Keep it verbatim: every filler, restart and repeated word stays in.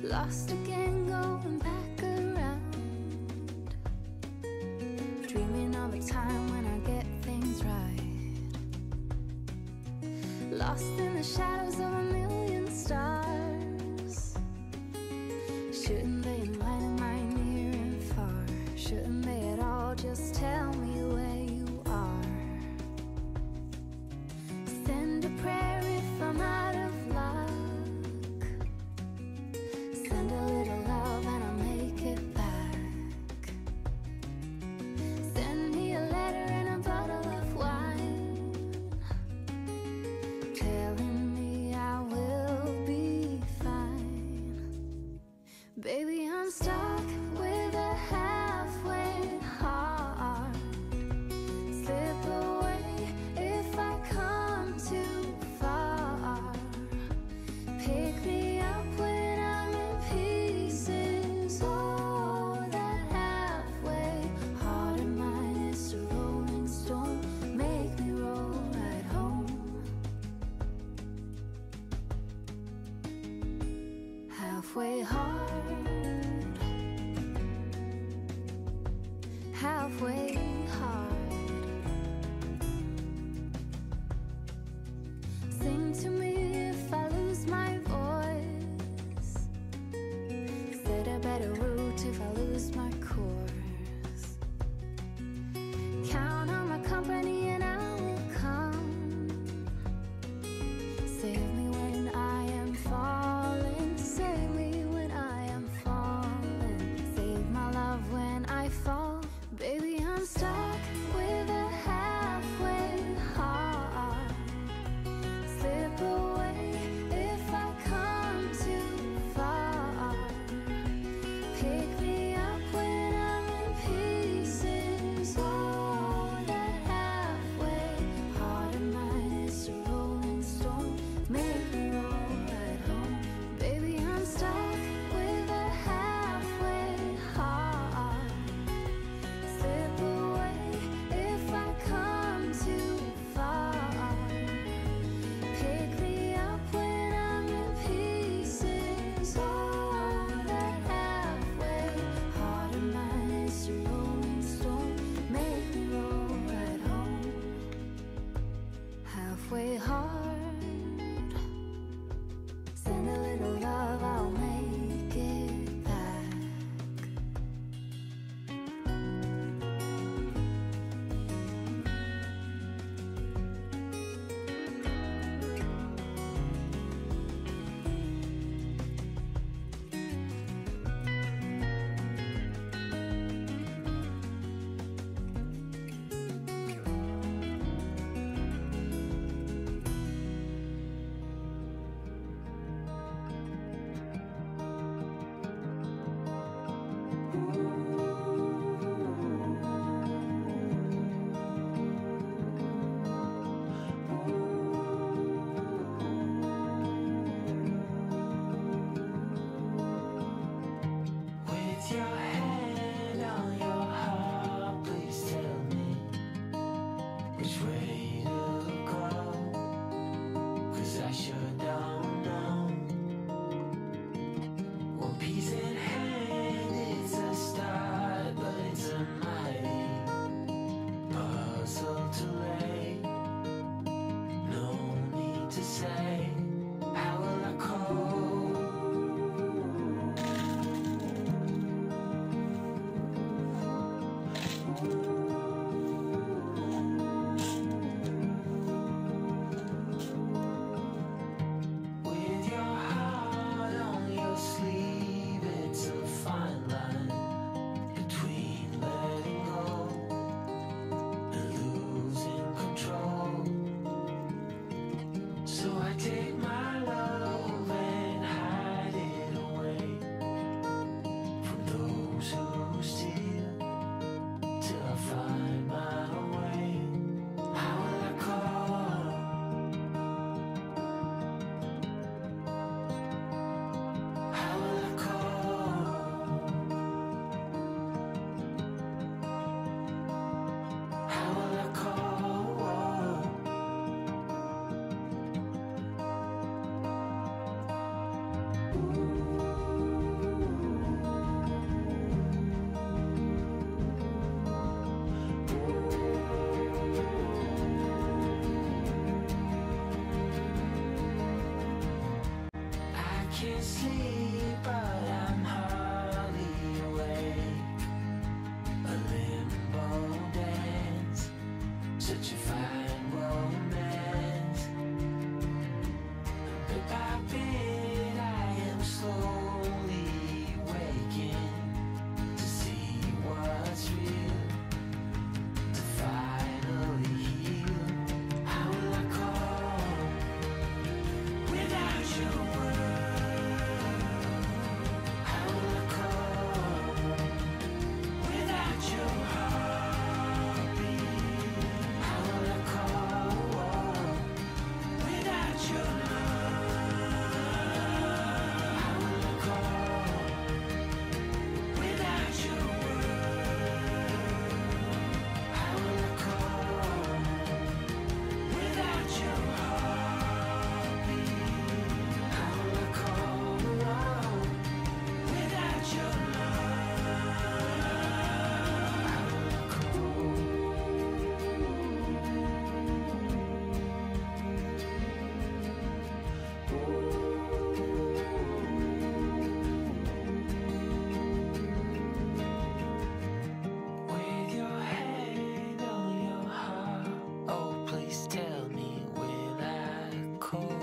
Lost again, going back around, dreaming of a time when I get things right. Lost in the shadows of a million stars. Shouldn't they enlighten my near and far? Shouldn't they at all just tell me where you are? Send a prayer if I'm out of luck. Send a little love and I'll make it back. Send me a letter and a bottle of wine, telling me I will be fine. Baby, I'm stuck with a halfway heart. Slip away if I come too far. Pick me up when I'm in pieces. Oh, that halfway heart of mine is a rolling stone. Make me roll right home. Halfway hard, halfway hard. Sing to me if I lose my voice. Set a better route if I lose my course. Count on my company and I will come. Save me when I am falling. Save me when I am falling. Save my love when I fall. Baby, I'm stuck with a halfway heart. Slip away if I come too far. Pick me up when I'm in pieces. Oh, that halfway heart of mine is a rolling stone. Make me roll right home. Baby, I'm stuck with a halfway heart. Slip away if I come too far. Pick me up when I'm in pieces. Oh, that halfway heart of mine is a rolling stone. Make me roll right home. Halfway hard. Send a little love, I'll make it back. sleep, but I'm hardly awake. A limbo dance, such a fine romance. Bit by bit, I am slowly waking to see what's real, to finally heal. How will I cope without your word? How will I cope without your heartbeat? How will I cope without your love? How will I cope without your word? How will I cope without your heartbeat? How will I cope without your With your hand on your heart, oh please tell me, will I cope?